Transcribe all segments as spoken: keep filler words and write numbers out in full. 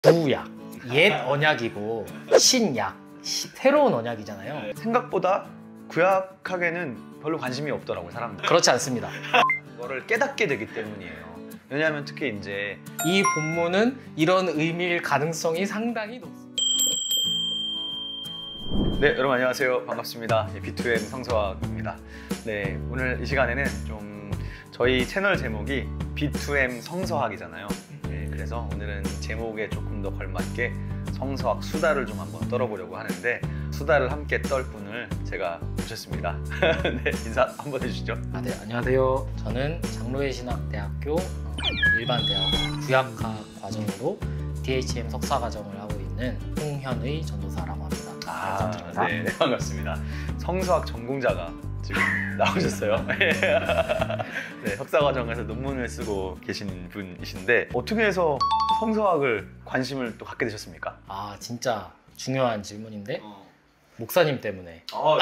구약, 옛 언약이고 신약, 시, 새로운 언약이잖아요. 생각보다 구약학에는 별로 관심이 없더라고요, 사람들. 그렇지 않습니다. 그거를 깨닫게 되기 때문이에요. 왜냐하면 특히 이제 이 본문은 이런 의미일 가능성이 상당히 높습니다. 네, 여러분 안녕하세요. 반갑습니다. 비투엠 성서학입니다. 네, 오늘 이 시간에는 좀 저희 채널 제목이 비투엠 성서학이잖아요. 네, 그래서 오늘은 제목에 조금 더 걸맞게 성서학 수다를 좀 한번 떨어보려고 하는데, 수다를 함께 떨 분을 제가 모셨습니다. 네, 인사 한번 해주시죠. 아, 네, 안녕하세요. 저는 장로회 신학대학교 일반대학원 구약학 과정으로 디에이치엠 석사 과정을 하고 있는 홍현의 전도사라고 합니다. 아, 네, 네, 반갑습니다. 성서학 전공자가 지금 나오셨어요. 네, 석사 과정에서 논문을 쓰고 계신 분이신데, 어떻게 해서 성서학을 관심을 또 갖게 되셨습니까? 아, 진짜 중요한 질문인데 어. 목사님 때문에. 어,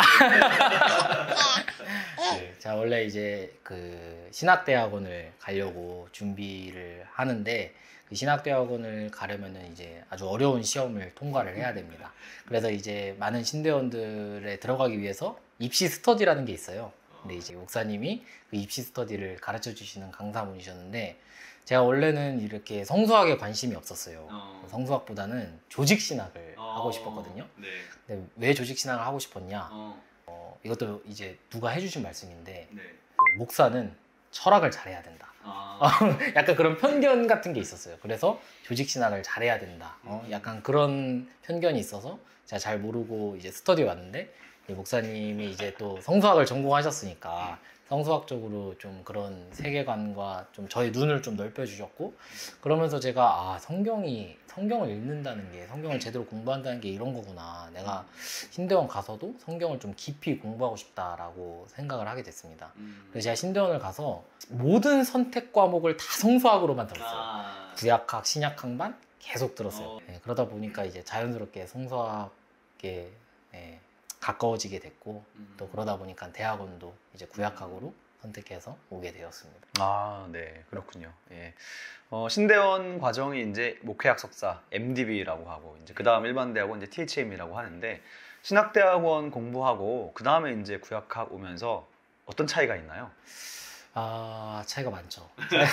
네, 제가 원래 이제 그 신학대학원을 가려고 준비를 하는데, 그 신학대학원을 가려면은 이제 아주 어려운 시험을 통과를 해야 됩니다. 그래서 이제 많은 신대원들에 들어가기 위해서 입시 스터디라는 게 있어요. 근데 이제 목사님이 그 입시 스터디를 가르쳐 주시는 강사분이셨는데, 제가 원래는 이렇게 성서학에 관심이 없었어요. 어. 성서학보다는 조직신학을 어. 하고 싶었거든요. 네. 근데 왜 조직신학을 하고 싶었냐? 어. 어, 이것도 이제 누가 해주신 말씀인데, 네. 그 목사는 철학을 잘해야 된다. 아. 약간 그런 편견 같은 게 있었어요. 그래서 조직신학을 잘해야 된다. 어, 음. 약간 그런 편견이 있어서 제가 잘 모르고 이제 스터디에 왔는데, 이 목사님이 이제 또 성서학을 전공하셨으니까 성서학적으로 좀 그런 세계관과 좀 저의 눈을 좀 넓혀주셨고, 그러면서 제가 아, 성경이 성경을 읽는다는 게, 성경을 제대로 공부한다는 게 이런 거구나. 내가 신대원 가서도 성경을 좀 깊이 공부하고 싶다라고 생각을 하게 됐습니다. 그래서 제가 신대원을 가서 모든 선택 과목을 다 성서학으로만 들었어요. 아. 구약학, 신약학만 계속 들었어요. 어. 네, 그러다 보니까 이제 자연스럽게 성서학에 네, 가까워지게 됐고, 음. 또 그러다 보니까 대학원도 이제 구약학으로 선택해서 오게 되었습니다. 아, 네, 그렇군요. 예. 어, 신대원 과정이 이제 목회학 석사 엠디비라고 하고, 이제 그 다음 일반 대학원 이제 티에이치엠이라고 하는데, 신학대학원 공부하고 그 다음에 이제 구약학 오면서 어떤 차이가 있나요? 아, 차이가 많죠.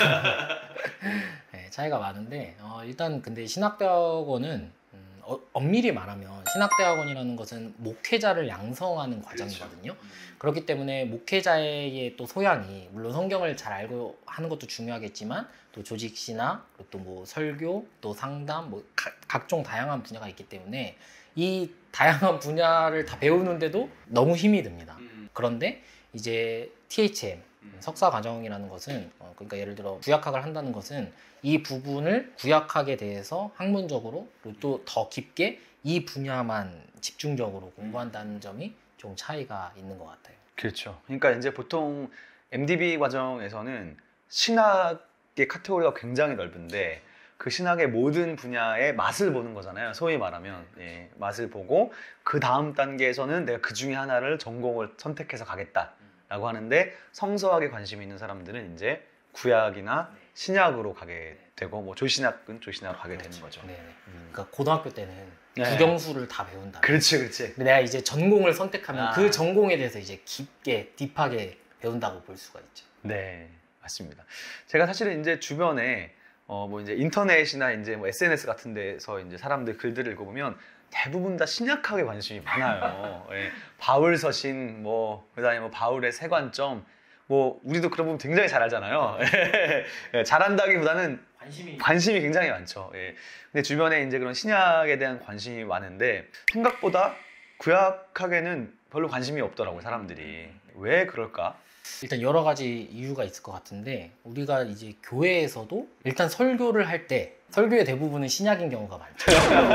네, 차이가 많은데, 어, 일단 근데 신학대학원은 음, 어, 엄밀히 말하면 신학대학원이라는 것은 목회자를 양성하는 과정이거든요. 그렇죠. 그렇기 때문에 목회자의 또 소양이, 물론 성경을 잘 알고 하는 것도 중요하겠지만, 또 조직신학, 또 뭐 설교, 또 상담, 뭐 가, 각종 다양한 분야가 있기 때문에 이 다양한 분야를 다 배우는데도 너무 힘이 듭니다. 음. 그런데 이제 티에이치엠 음. 석사 과정이라는 것은, 어, 그러니까 예를 들어 구약학을 한다는 것은 이 부분을 구약학에 대해서 학문적으로 또 더 깊게 이 분야만 집중적으로 공부한다는 점이 좀 차이가 있는 것 같아요. 그렇죠. 그러니까 이제 보통 엠디비 과정에서는 신학의 카테고리가 굉장히 넓은데, 그 신학의 모든 분야의 맛을 보는 거잖아요. 소위 말하면. 예, 맛을 보고 그 다음 단계에서는 내가 그 중에 하나를 전공을 선택해서 가겠다라고 하는데, 성서학에 관심이 있는 사람들은 이제 구약이나 신약으로 가게 되고, 뭐 조신학은 조신학으로 가게 되는 거죠. 네네. 음. 그러니까 고등학교 때는 네. 국영수를 다 배운다. 그렇지, 그렇지. 근데 내가 이제 전공을 선택하면 아. 그 전공에 대해서 이제 깊게 딥하게 배운다고 볼 수가 있죠. 네, 맞습니다. 제가 사실은 이제 주변에 어 뭐 이제 인터넷이나 이제 뭐 에스엔에스 같은 데서 이제 사람들 글들을 읽어보면 대부분 다 신약학에 관심이 많아요. 예, 바울 서신, 뭐 그다음에 뭐 바울의 세관점, 뭐 우리도 그런 부분 굉장히 잘 알잖아요. 예, 잘한다기보다는 관심이 관심이 굉장히 많죠. 예. 근데 주변에 이제 그런 신약에 대한 관심이 많은데, 생각보다 구약학에는 별로 관심이 없더라고요, 사람들이. 왜 그럴까? 일단 여러 가지 이유가 있을 것 같은데, 우리가 이제 교회에서도 일단 설교를 할 때 설교의 대부분은 신약인 경우가 많죠.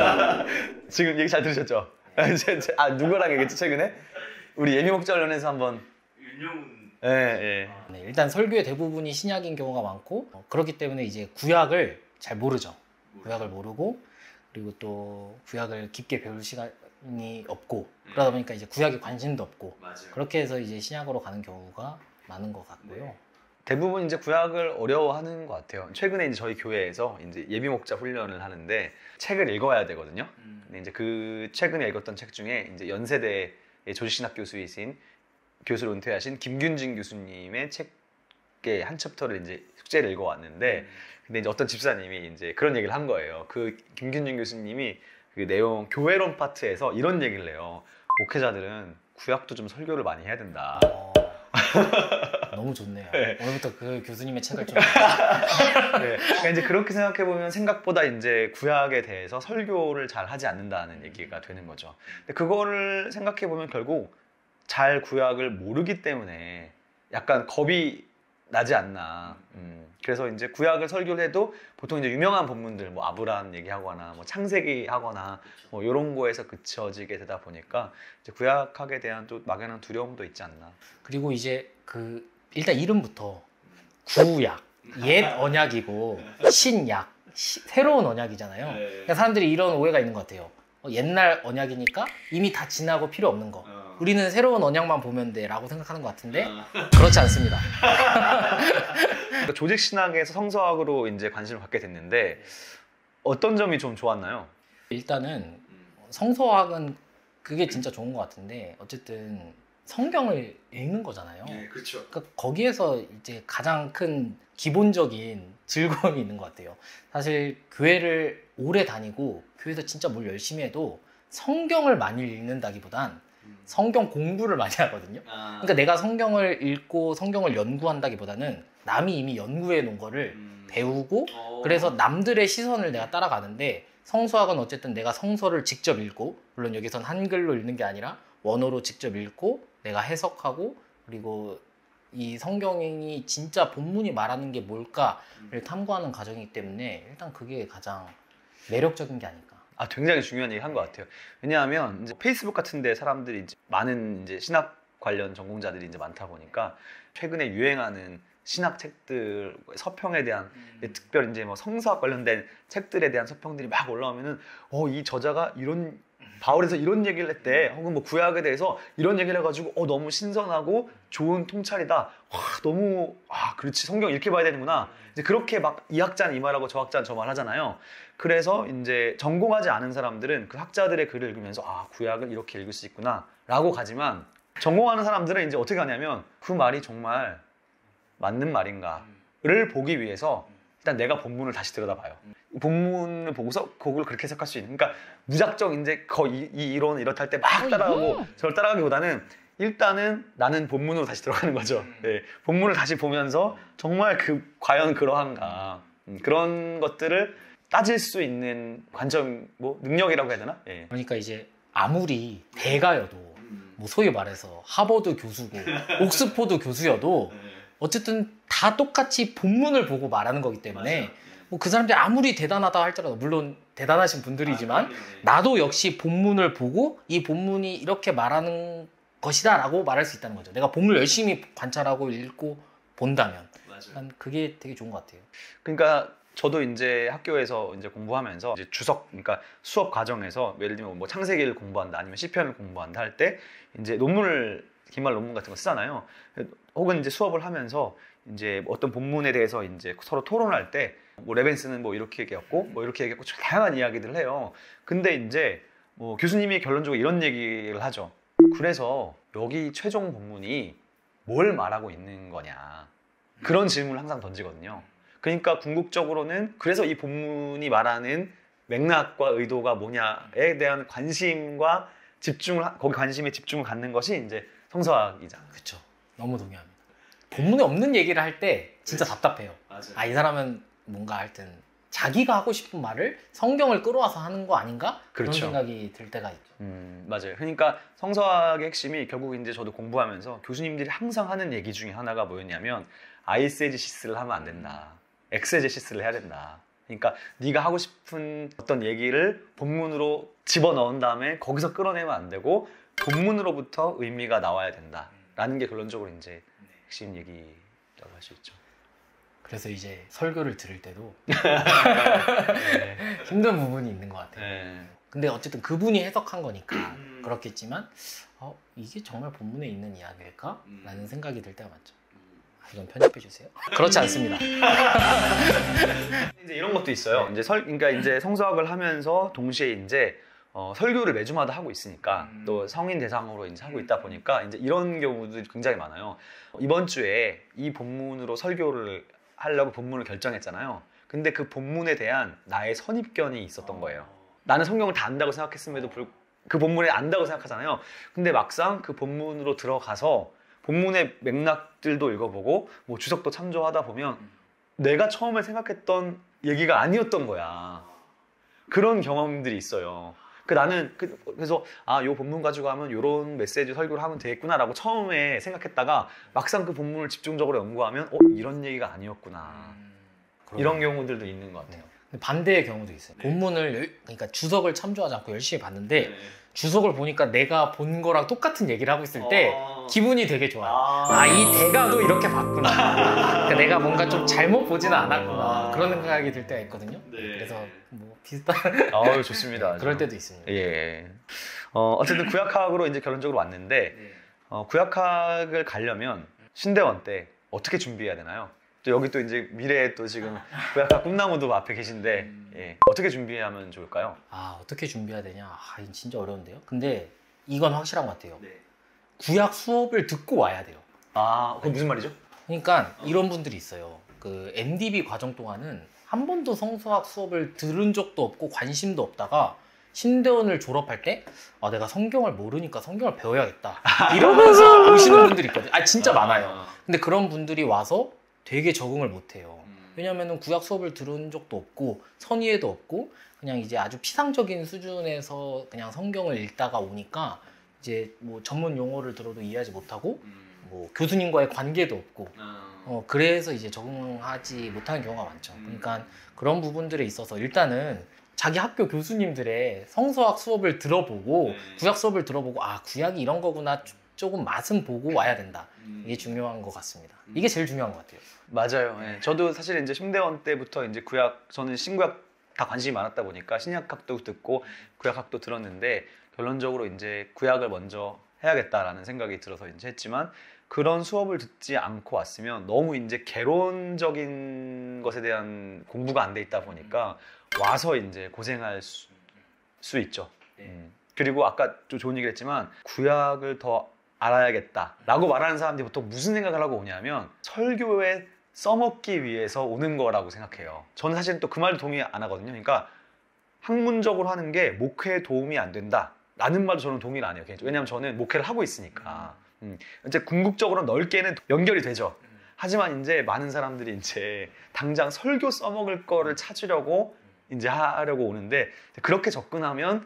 지금 얘기 잘 들으셨죠? 아, 누구랑 얘기했지 최근에? 우리 예비 목자련에서 한번. 윤영훈. 예, 예. 네, 일단 설교의 대부분이 신약인 경우가 많고, 어, 그렇기 때문에 이제 구약을 잘 모르죠. 구약을 모르고, 그리고 또 구약을 깊게 배울 시간이 없고, 그러다 보니까 이제 구약에 관심도 없고, 맞아요. 그렇게 해서 이제 신약으로 가는 경우가 많은 것 같고요. 네. 대부분 이제 구약을 어려워하는 것 같아요. 최근에 이제 저희 교회에서 이제 예비 목자 훈련을 하는데 책을 읽어야 되거든요. 음. 근데 이제 그 최근에 읽었던 책 중에 이제 연세대의 조지신학 교수이신 교수로 은퇴하신 김균진 교수님의 책의 한 챕터를 이제 숙제를 읽어왔는데, 음. 근데 이제 어떤 집사님이 이제 그런 얘기를 한 거예요. 그 김균진 교수님이 그 내용 교회론 파트에서 이런 얘기를 해요. 목회자들은 구약도 좀 설교를 많이 해야 된다. 어, 너무 좋네요. 네. 오늘부터 그 교수님의 책을 좀. 네. 그러니까 이제 그렇게 생각해 보면 생각보다 이제 구약에 대해서 설교를 잘 하지 않는다는 얘기가 되는 거죠. 근데 그거를 생각해 보면 결국 잘 구약을 모르기 때문에 약간 겁이 나지 않나. 음. 그래서 이제 구약을 설교를 해도 보통 이제 유명한 본문들, 뭐 아브라함 얘기하거나, 뭐 창세기 하거나, 뭐 이런 거에서 그쳐지게 되다 보니까 이제 구약학에 대한 또 막연한 두려움도 있지 않나. 그리고 이제 그 일단 이름부터 구약, 옛 언약이고 신약, 시, 새로운 언약이잖아요. 그러니까 사람들이 이런 오해가 있는 것 같아요. 어, 옛날 언약이니까 이미 다 지나고 필요 없는 거. 우리는 새로운 언약만 보면 돼 라고 생각하는 것 같은데 그렇지 않습니다. 그러니까 조직 신학에서 성서학으로 이제 관심을 갖게 됐는데 어떤 점이 좀 좋았나요? 일단은 성서학은 그게 진짜 좋은 것 같은데 어쨌든 성경을 읽는 거잖아요. 네, 그렇죠. 그러니까 거기에서 이제 가장 큰 기본적인 즐거움이 있는 것 같아요. 사실 교회를 오래 다니고 교회에서 진짜 뭘 열심히 해도 성경을 많이 읽는다기보단 성경 공부를 많이 하거든요. 그러니까 내가 성경을 읽고 성경을 연구한다기보다는 남이 이미 연구해 놓은 거를 음. 배우고 어. 그래서 남들의 시선을 내가 따라가는데 성서학은 어쨌든 내가 성서를 직접 읽고 물론 여기선 한글로 읽는 게 아니라 원어로 직접 읽고 내가 해석하고 그리고 이 성경이 진짜 본문이 말하는 게 뭘까를 탐구하는 과정이기 때문에 일단 그게 가장 매력적인 게 아닐까. 아, 굉장히 중요한 얘기 한 것 같아요. 왜냐하면 이제 페이스북 같은데 사람들이 이제 많은 이제 신학 관련 전공자들이 이제 많다 보니까 최근에 유행하는 신학 책들 서평에 대한 음. 특별 이제 뭐 성서학 관련된 책들에 대한 서평들이 막 올라오면은 어, 이 저자가 이런 바울에서 이런 얘기를 했대. 혹은 뭐 구약에 대해서 이런 얘기를 해가지고 어, 너무 신선하고 좋은 통찰이다. 와, 너무 아, 그렇지 성경 이렇게 봐야 되는구나. 이제 그렇게 막 이 학자는 이 말하고 저 학자는 저 말 하잖아요. 그래서 이제 전공하지 않은 사람들은 그 학자들의 글을 읽으면서 아, 구약을 이렇게 읽을 수 있구나 라고 가지만 전공하는 사람들은 이제 어떻게 하냐면 그 말이 정말 맞는 말인가를 보기 위해서 일단 내가 본문을 다시 들여다봐요. 본문을 보고서 그걸 그렇게 해석할 수 있는. 그러니까 무작정 이제 이, 이 이론 이렇다 할 때 막 따라가고 저를 따라가기보다는 일단은 나는 본문으로 다시 들어가는 거죠. 네, 본문을 다시 보면서 정말 그 과연 그러한가 음, 그런 것들을 따질 수 있는 관점, 뭐 능력이라고 해야 되나? 예. 그러니까 이제 아무리 대가여도 뭐 소위 말해서 하버드 교수고 옥스포드 교수여도 어쨌든 다 똑같이 본문을 보고 말하는 거기 때문에 뭐 그 사람들이 아무리 대단하다 할지라도 물론 대단하신 분들이지만 나도 역시 본문을 보고 이 본문이 이렇게 말하는 것이다 라고 말할 수 있다는 거죠. 내가 본문을 열심히 관찰하고 읽고 본다면 난 그게 되게 좋은 것 같아요. 그러니까 저도 이제 학교에서 이제 공부하면서 이제 주석, 그러니까 수업 과정에서 예를 들면 뭐 창세기를 공부한다 아니면 시편을 공부한다 할 때 이제 논문을 기말 논문 같은 거 쓰잖아요. 혹은 이제 수업을 하면서 이제 어떤 본문에 대해서 이제 서로 토론할 때 뭐 레벤스는 뭐 이렇게 얘기했고 뭐 이렇게 얘기했고 다양한 이야기들을 해요. 근데 이제 뭐 교수님이 결론적으로 이런 얘기를 하죠. 그래서 여기 최종 본문이 뭘 말하고 있는 거냐 그런 질문을 항상 던지거든요. 그러니까 궁극적으로는 그래서 이 본문이 말하는 맥락과 의도가 뭐냐에 대한 관심과 집중을 거기 관심에 집중을 갖는 것이 이제 성서학이잖아요. 그렇죠. 너무 동의합니다. 본문에 없는 얘기를 할 때 진짜 답답해요. 아, 이 사람은 뭔가 하여튼 자기가 하고 싶은 말을 성경을 끌어와서 하는 거 아닌가? 그런 그렇죠. 생각이 들 때가 있죠. 음, 맞아요. 그러니까 성서학의 핵심이 결국 이제 저도 공부하면서 교수님들이 항상 하는 얘기 중에 하나가 뭐였냐면 아이세제시스를 하면 안 된다. 엑세제시스를 해야 된다. 그러니까 네가 하고 싶은 어떤 얘기를 본문으로 집어넣은 다음에 거기서 끌어내면 안 되고 본문으로부터 의미가 나와야 된다라는 게 결론적으로 이제 핵심 얘기라고 할 수 있죠. 그래서 이제 설교를 들을 때도 네. 힘든 부분이 있는 것 같아요. 네. 근데 어쨌든 그분이 해석한 거니까 그렇겠지만 어, 이게 정말 본문에 있는 이야기일까? 라는 생각이 들 때가 많죠. 이건 편집해 주세요. 그렇지 않습니다. 이제 이런 것도 있어요. 이제 설, 그러니까 이제 성서학을 하면서 동시에 이제 어, 설교를 매주마다 하고 있으니까 음. 또 성인 대상으로 이제 하고 있다 보니까 이제 이런 경우도 굉장히 많아요. 이번 주에 이 본문으로 설교를 하려고 본문을 결정했잖아요. 근데 그 본문에 대한 나의 선입견이 있었던 거예요. 나는 성경을 다 안다고 생각했음에도 불구하고 그 본문에 안다고 생각하잖아요. 근데 막상 그 본문으로 들어가서 본문의 맥락들도 읽어보고 뭐 주석도 참조하다 보면 내가 처음에 생각했던 얘기가 아니었던 거야. 그런 경험들이 있어요. 그 나는 그, 그래서 아, 요 본문 가지고 하면 요런 메시지 설교를 하면 되겠구나라고 처음에 생각했다가 막상 그 본문을 집중적으로 연구하면 어, 이런 얘기가 아니었구나. 음, 이런 경우들도 있는 것 같아요. 네. 반대의 경우도 있어요. 네. 본문을 그러니까 주석을 참조하지 않고 열심히 봤는데 네. 주석을 보니까 내가 본 거랑 똑같은 얘기를 하고 있을 때 어... 기분이 되게 좋아요. 아, 이 대가도 이렇게 봤구나. 그러니까 내가 뭔가 좀 잘못 보지는 않았구나. 아... 그런 생각이 들 때가 있거든요. 네. 그래서 뭐 비슷한. 아, 좋습니다. 그럴 때도 있습니다. 예. 어, 어쨌든 구약학으로 이제 결론적으로 왔는데 네. 어, 구약학을 가려면 신대원 때 어떻게 준비해야 되나요? 또 여기 또 이제 미래에 또 지금 구약학 꿈나무도 앞에 계신데 음... 예. 어떻게 준비하면 좋을까요? 아, 어떻게 준비해야 되냐? 아, 이건 진짜 어려운데요. 근데 이건 확실한 것 같아요. 네. 구약 수업을 듣고 와야 돼요. 아, 그건 무슨 말이죠? 그러니까 이런 분들이 있어요. 그 엠디비 과정 동안은 한 번도 성서학 수업을 들은 적도 없고 관심도 없다가 신대원을 졸업할 때 아, 내가 성경을 모르니까 성경을 배워야겠다 이러면서 오시는 분들이 있거든요. 아, 진짜 많아요. 근데 그런 분들이 와서 되게 적응을 못해요. 왜냐면은 구약 수업을 들은 적도 없고 선의에도 없고 그냥 이제 아주 피상적인 수준에서 그냥 성경을 읽다가 오니까 이제 뭐 전문 용어를 들어도 이해하지 못하고 뭐 교수님과의 관계도 없고 어 그래서 이제 적응하지 못하는 경우가 많죠. 그러니까 그런 부분들에 있어서 일단은 자기 학교 교수님들의 성서학 수업을 들어보고 구약 수업을 들어보고 아, 구약이 이런 거구나 조금 맛은 보고 와야 된다. 이게 중요한 것 같습니다. 이게 제일 중요한 것 같아요. 맞아요. 네. 저도 사실 이제 신대원 때부터 이제 구약, 저는 신구약 다 관심이 많았다 보니까 신약학도 듣고 구약학도 들었는데 결론적으로 이제 구약을 먼저 해야겠다라는 생각이 들어서 이제 했지만 그런 수업을 듣지 않고 왔으면 너무 이제 개론적인 것에 대한 공부가 안 돼 있다 보니까 와서 이제 고생할 수, 수 있죠. 음. 그리고 아까 좀 좋은 얘기를 했지만 구약을 더 알아야겠다라고 말하는 사람들이 보통 무슨 생각을 하고 오냐면 설교에 써먹기 위해서 오는 거라고 생각해요. 저는 사실 또 그 말도 동의 안 하거든요. 그러니까 학문적으로 하는 게 목회에 도움이 안 된다라는 말도 저는 동의를 안 해요. 왜냐하면 저는 목회를 하고 있으니까. 음. 이제 궁극적으로 넓게는 연결이 되죠. 하지만 이제 많은 사람들이 이제 당장 설교 써먹을 거를 찾으려고 이제 하려고 오는데 그렇게 접근하면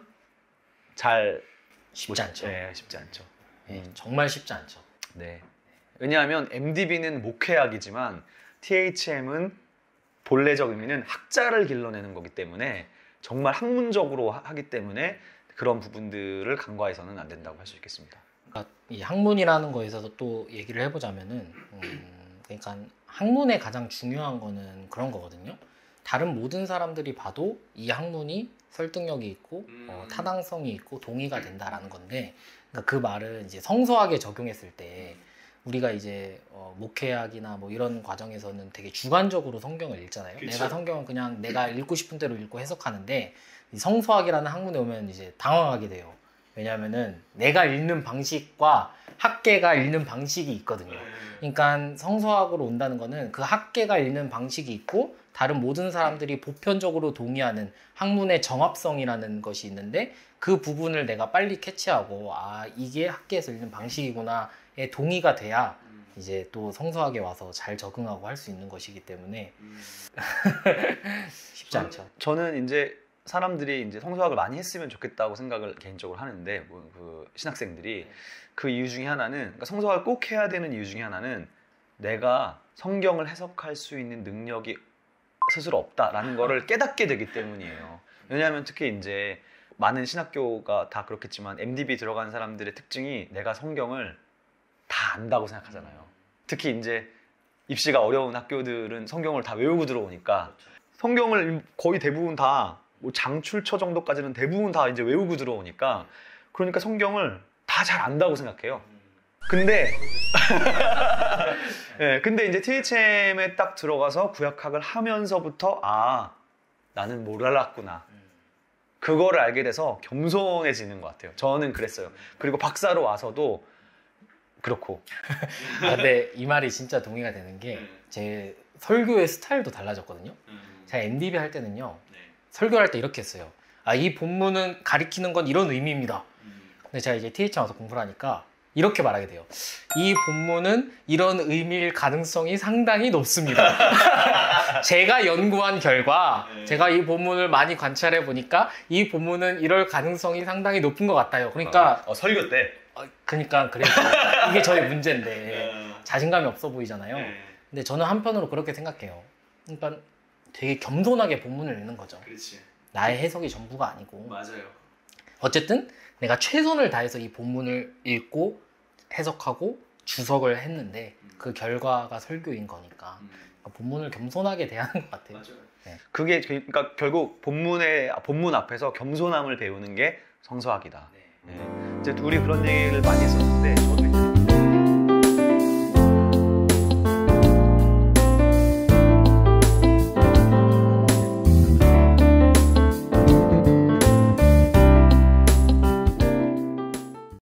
잘 쉽지 않죠. 네, 쉽지 않죠. 네, 정말 쉽지 않죠. 네. 왜냐하면 엠디비는 목회학이지만 티에이치엠은 본래적 의미는 학자를 길러내는 거기 때문에 정말 학문적으로 하기 때문에 그런 부분들을 간과해서는 안 된다고 할 수 있겠습니다. 그러니까 이 학문이라는 거에 있어서 또 얘기를 해보자면은 음, 그러니까 학문의 가장 중요한 거는 그런 거거든요. 다른 모든 사람들이 봐도 이 학문이 설득력이 있고 어, 타당성이 있고 동의가 된다라는 건데 그러니까 그 말은 이제 성서학에 적용했을 때 우리가 이제 어, 목회학이나 뭐 이런 과정에서는 되게 주관적으로 성경을 읽잖아요. 그쵸? 내가 성경을 그냥 내가 읽고 싶은 대로 읽고 해석하는데 이 성서학이라는 학문에 오면 이제 당황하게 돼요. 왜냐하면은 내가 읽는 방식과 학계가 읽는 방식이 있거든요. 그러니까 성서학으로 온다는 거는 그 학계가 읽는 방식이 있고 다른 모든 사람들이 보편적으로 동의하는 학문의 정합성이라는 것이 있는데 그 부분을 내가 빨리 캐치하고 아, 이게 학계에서 읽는 방식이구나에 동의가 돼야 이제 또 성서학에 와서 잘 적응하고 할 수 있는 것이기 때문에 쉽지 않죠. 저는 이제 사람들이 이제 성서학을 많이 했으면 좋겠다고 생각을 개인적으로 하는데 뭐 그 신학생들이 그 이유 중에 하나는 그러니까 성서학을 꼭 해야 되는 이유 중에 하나는 내가 성경을 해석할 수 있는 능력이 스스로 없다라는 거를 깨닫게 되기 때문이에요. 왜냐하면 특히 이제 많은 신학교가 다 그렇겠지만 엠디비 들어간 사람들의 특징이 내가 성경을 다 안다고 생각하잖아요. 특히 이제 입시가 어려운 학교들은 성경을 다 외우고 들어오니까 성경을 거의 대부분 다 뭐 장출처 정도까지는 대부분 다 이제 외우고 들어오니까 그러니까 성경을 다 잘 안다고 생각해요. 근데 네, 근데 이제 티에이치엠에 딱 들어가서 구약학을 하면서부터 아 나는 뭘 알았구나. 그거를 알게 돼서 겸손해지는 것 같아요. 저는 그랬어요. 그리고 박사로 와서도 그렇고. 아, 근데 이 말이 진짜 동의가 되는 게 제 설교의 스타일도 달라졌거든요. 제가 엠디비 할 때는요. 설교할 때 이렇게 했어요. 아, 이 본문은 가리키는 건 이런 의미입니다. 근데 제가 이제 티에이치엠 와서 공부를 하니까 이렇게 말하게 돼요. 이 본문은 이런 의미일 가능성이 상당히 높습니다. 제가 연구한 결과 제가 이 본문을 많이 관찰해 보니까 이 본문은 이럴 가능성이 상당히 높은 것 같아요. 그러니까 어, 설교 때. 어, 그러니까 그래서 이게 저의 문제인데 자신감이 없어 보이잖아요. 근데 저는 한편으로 그렇게 생각해요. 그러니까 되게 겸손하게 본문을 읽는 거죠. 그렇지. 나의 해석이 전부가 아니고. 맞아요. 어쨌든 내가 최선을 다해서 이 본문을 읽고 해석하고 주석을 했는데 그 결과가 설교인 거니까 본문을 겸손하게 대하는 것 같아요. 맞아요. 네. 그게 그러니까 결국 본문의 본문 앞에서 겸손함을 배우는 게 성서학이다. 네. 이제 둘이 그런 얘기를 많이 했었는데 저도